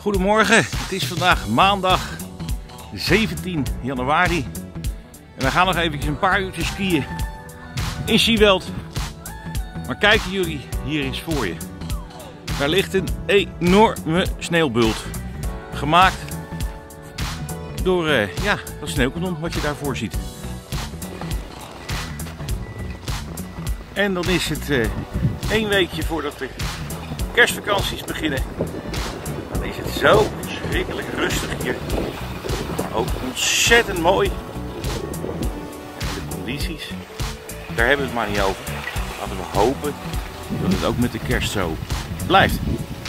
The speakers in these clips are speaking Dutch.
Goedemorgen, het is vandaag maandag 17 januari en we gaan nog eventjes een paar uurtjes skiën in Seeweld. Maar kijken jullie hier eens voor je. Daar ligt een enorme sneeuwbult, gemaakt door dat sneeuwkanon wat je daarvoor ziet. En dan is het 1 weekje voordat de kerstvakanties beginnen. Dan is het zo verschrikkelijk rustig hier. Maar ook ontzettend mooi. En de condities, daar hebben we het maar niet over. Laten we hopen dat het ook met de kerst zo blijft.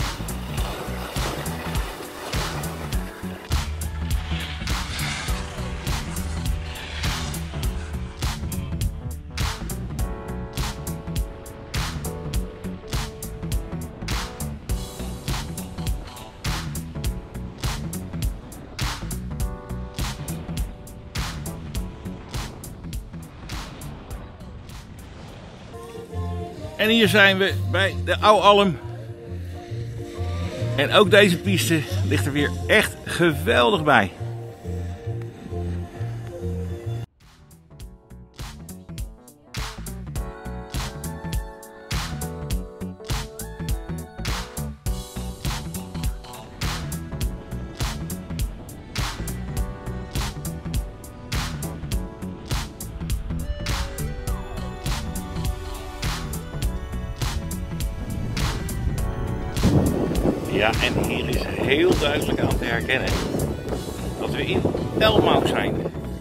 En hier zijn we bij de Oude Alm. En ook deze piste ligt er weer echt geweldig bij. Ja, en hier is heel duidelijk aan te herkennen dat we in Elmau zijn.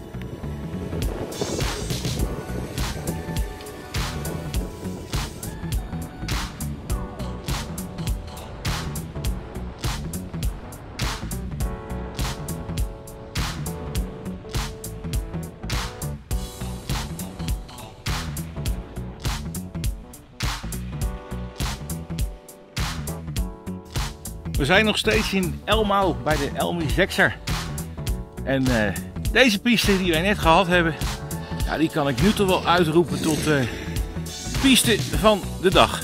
We zijn nog steeds in Elmau bij de Elmi Zekser. En deze piste die wij net gehad hebben, ja, die kan ik nu toch wel uitroepen tot piste van de dag.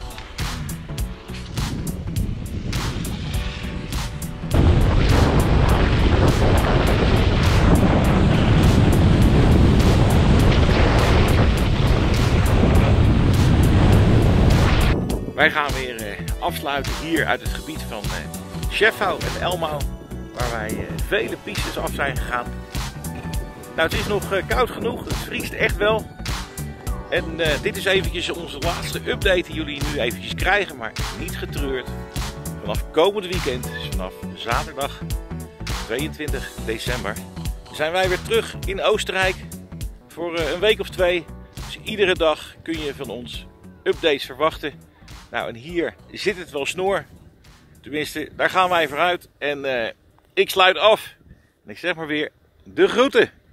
Wij gaan weer afsluiten hier uit het gebied van Schefhout en Elmau, waar wij vele pistes af zijn gegaan. Nou, het is nog koud genoeg, het vriest echt wel. En dit is eventjes onze laatste update die jullie nu eventjes krijgen, maar niet getreurd. Vanaf komend weekend, dus vanaf zaterdag 22 december, zijn wij weer terug in Oostenrijk voor een week of 2. Dus iedere dag kun je van ons updates verwachten. Nou, en hier zit het wel snor. Tenminste, daar gaan wij vooruit. En ik sluit af. En ik zeg maar weer, de groeten.